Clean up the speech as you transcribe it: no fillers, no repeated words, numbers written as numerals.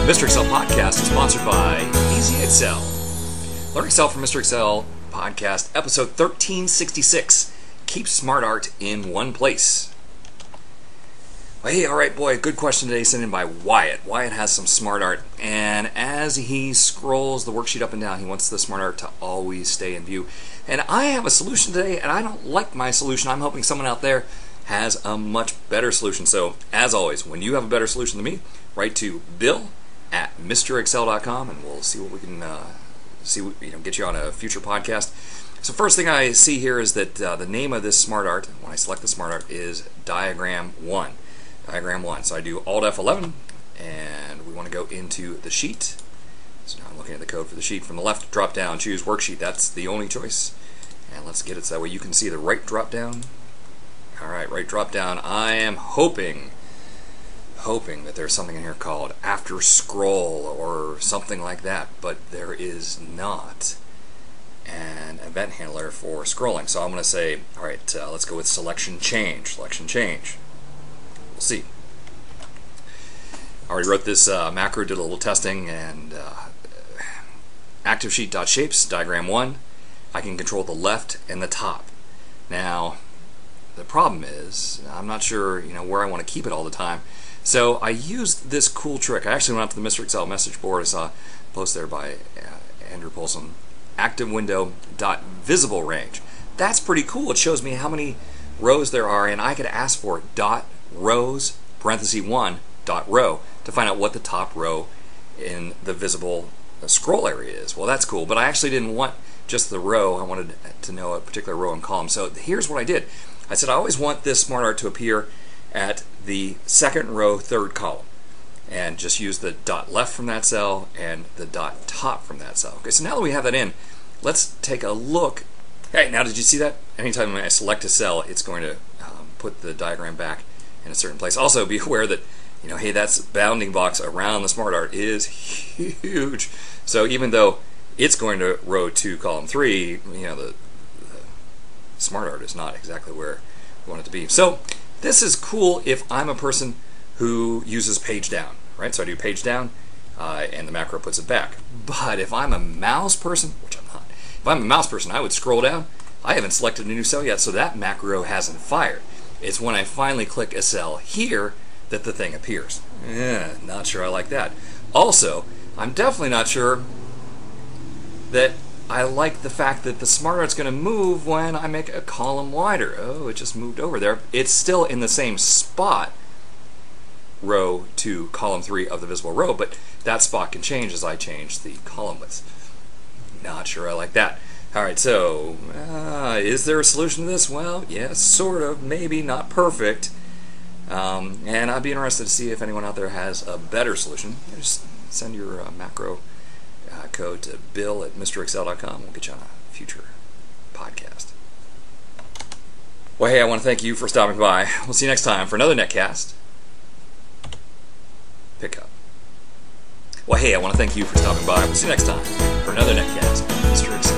Mr. Excel podcast is sponsored by Easy Excel. Learn Excel from Mr. Excel podcast, episode 1366. Keep SmartArt in one place. Well, hey, all right, boy, good question today sent in by Wyatt. Wyatt has some SmartArt, and as he scrolls the worksheet up and down, he wants the SmartArt to always stay in view. And I have a solution today, and I don't like my solution. I'm hoping someone out there has a much better solution. So, as always, when you have a better solution than me, write to bill@MrExcel.com, and we'll see what we can get you on a future podcast. So first thing I see here is that the name of this SmartArt, when I select the SmartArt, is Diagram 1. Diagram 1. So I do Alt F11, and we want to go into the sheet. So now I'm looking at the code for the sheet. From the left drop down, choose Worksheet. That's the only choice. And let's get it so that way you can see the right drop down. Alright, right drop down. I am hoping that there's something in here called After Scroll or something like that, but there is not an event handler for scrolling. So I'm going to say, alright, let's go with SelectionChange. SelectionChange. We'll see. I already wrote this macro, did a little testing, and ActiveSheet.Shapes, Diagram 1, I can control the left and the top. Now, the problem is, I'm not sure where I want to keep it all the time. So I used this cool trick. I actually went out to the Mr. Excel message board. I saw a post there by Andrew Paulson. ActiveWindow.VisibleRange. That's pretty cool. It shows me how many rows there are, and I could ask for .rows (1) .row to find out what the top row in the visible scroll area is. Well, that's cool, but I actually didn't want just the row. I wanted to know a particular row and column. So here's what I did. I said I always want this SmartArt to appear at the second row, third column, and just use the dot left from that cell and the dot top from that cell. Okay, so now that we have that in, let's take a look. Hey, now did you see that? Anytime when I select a cell, it's going to put the diagram back in a certain place. Also, be aware that hey, that's bounding box around the SmartArt is huge. So even though it's going to row 2, column 3, the SmartArt is not exactly where we want it to be. So this is cool if I'm a person who uses page down, right? So I do page down, and the macro puts it back. But if I'm a mouse person, which I'm not, if I'm a mouse person, I would scroll down. I haven't selected a new cell yet, so that macro hasn't fired. It's when I finally click a cell here that the thing appears. Not sure I like that. Also, I'm definitely not sure that I like the fact that the SmartArt's going to move when I make a column wider. Oh, it just moved over there. It's still in the same spot, row 2, column 3 of the visible row, but that spot can change as I change the column width. Not sure I like that. Alright, so is there a solution to this? Well, yeah, sort of, maybe, not perfect. And I'd be interested to see if anyone out there has a better solution. Just send your macro code to bill@MrExcel.com. We'll get you on a future podcast. Well, hey, I want to thank you for stopping by. We'll see you next time for another netcast. Pick up. Well, hey, I want to thank you for stopping by. We'll see you next time for another netcast. Mr. Excel.